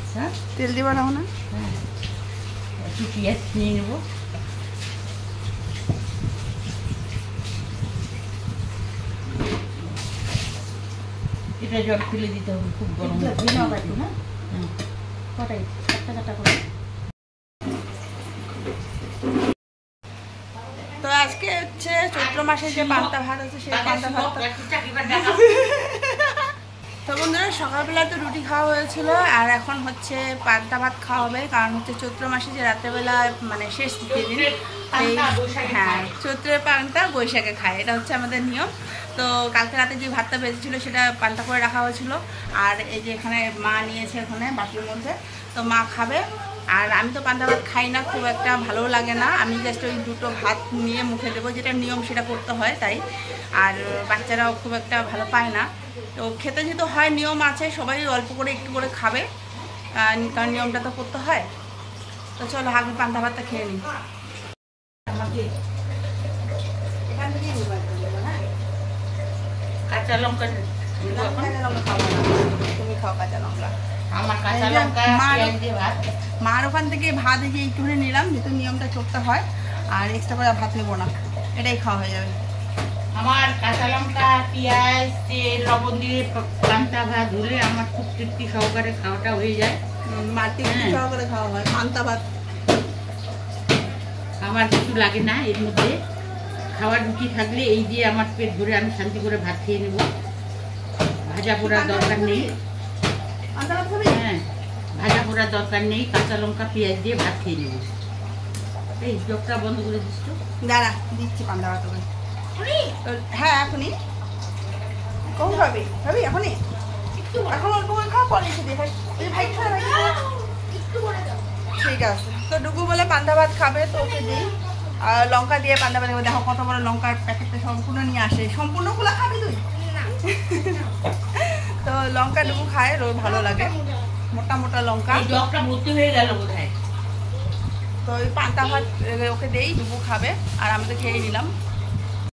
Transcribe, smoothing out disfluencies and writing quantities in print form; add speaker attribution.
Speaker 1: হ্যাঁ
Speaker 2: তেল দিবা না না?
Speaker 1: হ্যাঁ একটু পেঁয়াজ নিয়ে নেবো। এটা জল ফেলে দিতে হবে, খুব গরম
Speaker 2: না কটাই একটা কাটা করে। তো আজকে হচ্ছে চৈত্র মাসে যে পান্তা ভাত আছে সেই পান্তা ভাত। তো বন্ধুরা সকালবেলা তো রুটি খাওয়া হয়েছিল, আর এখন হচ্ছে পান্তা ভাত খাওয়া হবে, কারণ হচ্ছে চৈত্র মাসে যে রাত্রেবেলা মানে শেষ দিন এই হ্যাঁ চৈত্রের পান্তা বৈশাখে খায়, এটা হচ্ছে আমাদের নিয়ম। তো কালকে রাতে যে ভাতটা বেজেছিল সেটা পান্তা করে রাখা হয়েছিল, আর এই যে এখানে মা নিয়েছে এখানে বাটির মধ্যে, তো মা খাবে। আর আমি তো পান্তা ভাত খাই না, খুব একটা ভালো লাগে না, আমি জাস্ট ওই দুটো ভাত নিয়ে মুখে দেবো, যেটা নিয়ম সেটা করতে হয় তাই। আর বাচ্চারাও খুব একটা ভালো পায় না, তো খেতে যেহেতু হয় নিয়ম আছে, সবাই অল্প করে একটু করে খাবে, কারণ নিয়মটা তো করতে হয়। তো চলো আগে পান্তা ভাতটা খেয়ে নিই। এখান থেকেই
Speaker 1: কাঁচা লঙ্কা
Speaker 2: তুমি খাও কাঁচা লঙ্কা।
Speaker 1: আমার কাঁচা লঙ্কা
Speaker 2: মার ওখান থেকে ভাত এই যে একটুখানি নিলাম, যেহেতু নিয়মটা করতে হয়, আর এক্সট্রা করে ভাত নেবো না, এটাই খাওয়া হয়ে যাবে।
Speaker 1: আমার কাঁচা লঙ্কা পেঁয়াজ তেল লবণ দিয়ে পান্তা ভাত হলে আমার খুব তৃপ্তি সহকারে খাওয়াটা হয়ে যায়।
Speaker 2: মাটি সহকারে খাওয়া হয় পান্তা ভাত,
Speaker 1: আমার কিছু লাগে না এর মধ্যে। খাওয়ার রুটি থাকলে এই দিয়ে আমার পেট ভরে আমি শান্তি করে ভাত খেয়ে নেব, ভাজা পোড়ার দরকার নেই। হ্যাঁ ভাজা পোড়ার দরকার নেই, কাঁচা লঙ্কা পেঁয়াজ দিয়ে ভাত খেয়ে নেব। এই চোখটা বন্ধ করে দিচ্ছ?
Speaker 2: দাঁড়া দিচ্ছি পান্তা ভাত তোকে। হ্যাঁ এখনই কখন খাবি? খাবি এখনই? এখন অল্প করে খাওয়া পরে এসে দিয়ে ভাই ভাই ঠিক আছে। তো ডুগু বলে পান্তা ভাত খাবে, তো ওকে দিই। আর লঙ্কা দিয়ে পান্তা ভাত, দেখো কত বড় লঙ্কার প্যাকেটটা সম্পূর্ণ নিয়ে আসে, সম্পূর্ণগুলো খাবি তুই? তো লঙ্কা ডুগু খায়, ওর ভালো লাগে, মোটা মোটা লঙ্কা।
Speaker 1: জগটা ভর্তি হয়ে গেল বোধহয়।
Speaker 2: তো ওই পান্তা ভাত ওকে দেই, ডুগু খাবে, আর আমি তো খেয়ে নিলাম।